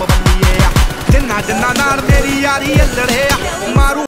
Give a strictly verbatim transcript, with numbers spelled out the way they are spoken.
ਬੱਲੀਏ ਆ ਜਿੰਨਾ ਜਿੰਨਾ ਨਾਲ ਮੇਰੀ ਯਾਰੀ ਅਲੜੇ ਆ ਮਾਰੂ